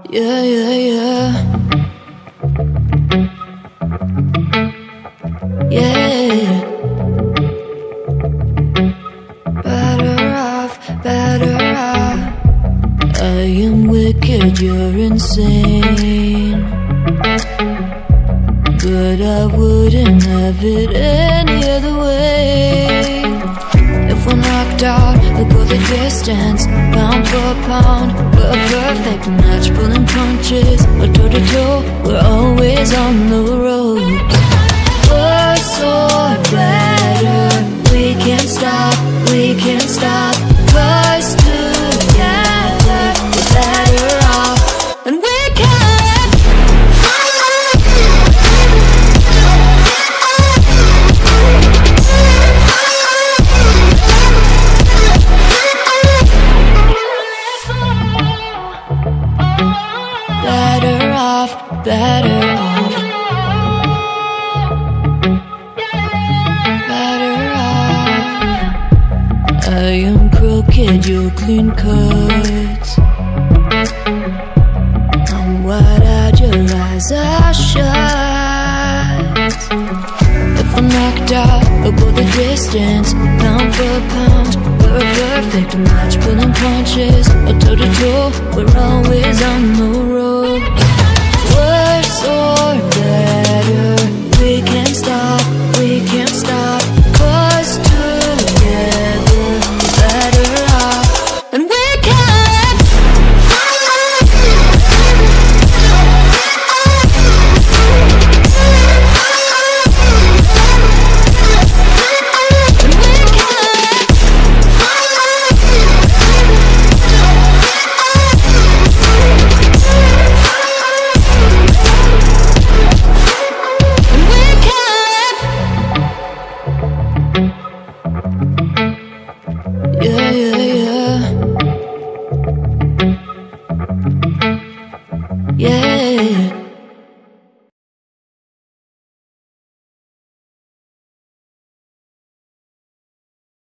Yeah, yeah, yeah. Yeah. Better off, better off. I am wicked, you're insane, but I wouldn't have it any other way. If we're knocked out, we'll go the distance, pound for pound. We're a perfect match, pulling punches. We're toe to toe, we're always on the road. Worse or better, we can't stop, we can't stop. 'Cause together we're better off, and we can. Better off, better off. Better off. I am crooked, you're clean cut. I'm wide-eyed, your eyes are shut. If we're knocked out, we'll go the distance, pound for pound. We're a perfect match, pulling punches. Or toe to toe, we're always